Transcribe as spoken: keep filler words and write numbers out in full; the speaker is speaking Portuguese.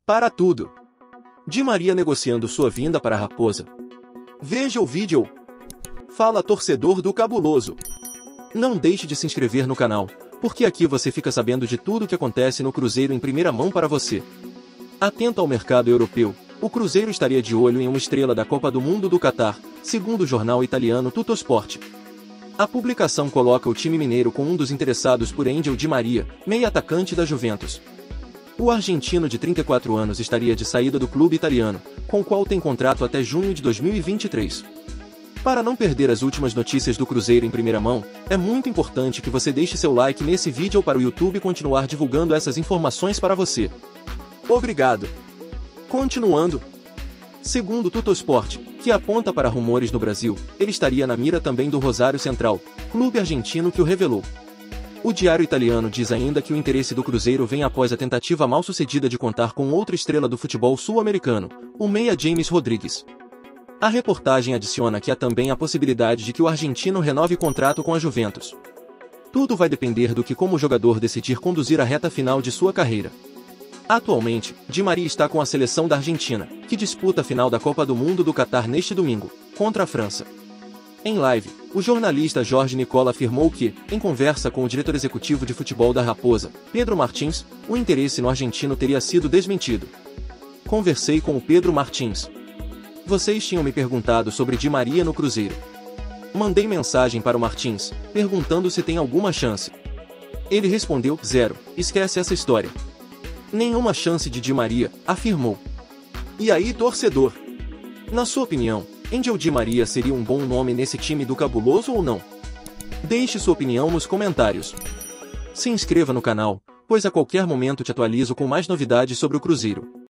Para tudo. Di Maria negociando sua vinda para a Raposa. Veja o vídeo. Fala, torcedor do Cabuloso. Não deixe de se inscrever no canal, porque aqui você fica sabendo de tudo o que acontece no Cruzeiro em primeira mão para você. Atento ao mercado europeu, o Cruzeiro estaria de olho em uma estrela da Copa do Mundo do Catar, segundo o jornal italiano Tuttosport. A publicação coloca o time mineiro com um dos interessados por Angel Di Maria, meio-atacante da Juventus. O argentino de trinta e quatro anos estaria de saída do clube italiano, com o qual tem contrato até junho de dois mil e vinte e três. Para não perder as últimas notícias do Cruzeiro em primeira mão, é muito importante que você deixe seu like nesse vídeo para o YouTube continuar divulgando essas informações para você. Obrigado. Continuando. Segundo o Tuttosport, que aponta para rumores no Brasil, ele estaria na mira também do Rosário Central, clube argentino que o revelou. O diário italiano diz ainda que o interesse do Cruzeiro vem após a tentativa mal-sucedida de contar com outra estrela do futebol sul-americano, o meia James Rodrigues. A reportagem adiciona que há também a possibilidade de que o argentino renove contrato com a Juventus. Tudo vai depender do que como o jogador decidir conduzir a reta final de sua carreira. Atualmente, Di Maria está com a seleção da Argentina, que disputa a final da Copa do Mundo do Catar neste domingo, contra a França. Em live, o jornalista Jorge Nicola afirmou que, em conversa com o diretor executivo de futebol da Raposa, Pedro Martins, o interesse no argentino teria sido desmentido. Conversei com o Pedro Martins. Vocês tinham me perguntado sobre Di Maria no Cruzeiro. Mandei mensagem para o Martins, perguntando se tem alguma chance. Ele respondeu, zero, esquece essa história. Nenhuma chance de Di Maria, afirmou. E aí, torcedor? Na sua opinião, Angel Di Maria seria um bom nome nesse time do Cabuloso ou não? Deixe sua opinião nos comentários. Se inscreva no canal, pois a qualquer momento te atualizo com mais novidades sobre o Cruzeiro.